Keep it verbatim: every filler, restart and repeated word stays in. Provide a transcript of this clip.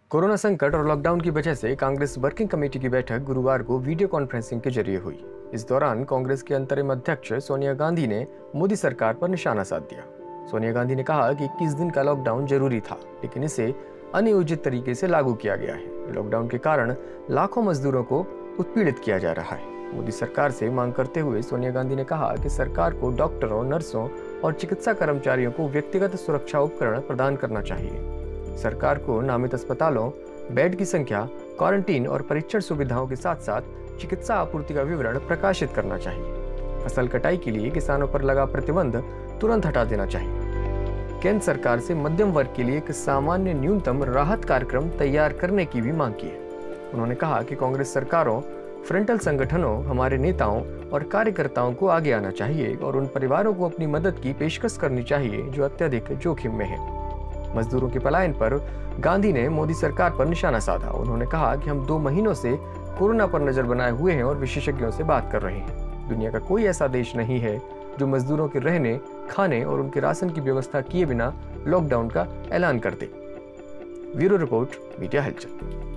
Corona संकट और lockdown की वजह से कांग्रेस वर्किंग कमेटी की बैठक गुरुवार को वीडियो कॉन्फ्रेंसिंग के जरिए हुई। इस दौरान कांग्रेस के अंतरिम अध्यक्ष सोनिया गांधी ने मोदी सरकार पर निशाना साध दिया। सोनिया गांधी ने कहा कि इक्कीस दिन का लॉकडाउन जरूरी था, लेकिन इसे अनियोजित तरीके से लागू किया गया है। लॉकडाउन के कारण लाखों मजदूरों को उत्पीड़ित किया जा रहा है। मोदी सरकार से मांग करते हुए सोनिया गांधी ने कहा कि सरकार को डॉक्टरों, नर्सों और चिकित्सा कर्मचारियों को व्यक्तिगत सुरक्षा उपकरण प्रदान करना चाहिए। सरकार को नामित अस्पतालों, बेड की संख्या, क्वारंटीन और परीक्षण सुविधाओं के साथ साथ चिकित्सा आपूर्ति का विवरण प्रकाशित करना चाहिए। फसल कटाई के लिए किसानों पर लगा प्रतिबंध तुरंत हटा देना चाहिए। केंद्र सरकार से मध्यम वर्ग के लिए एक सामान्य न्यूनतम राहत कार्यक्रम तैयार करने की भी मांग की है। उन्होंने कहा कि कांग्रेस सरकारों, फ्रंटल संगठनों, हमारे नेताओं और कार्यकर्ताओं को आगे आना चाहिए और उन परिवारों को अपनी मदद की पेशकश करनी चाहिए जो अत्यधिक जोखिम में हैं। मजदूरों के पलायन पर गांधी ने मोदी सरकार पर निशाना साधा। उन्होंने कहा कि हम दो महीनों से कोरोना पर नजर बनाए हुए हैं और विशेषज्ञों से बात कर रहे हैं। दुनिया का कोई ऐसा देश नहीं है जो मजदूरों के रहने, खाने और उनके राशन की व्यवस्था किए बिना लॉकडाउन का ऐलान कर दे। ब्यूरो रिपोर्ट, मीडिया हलचल।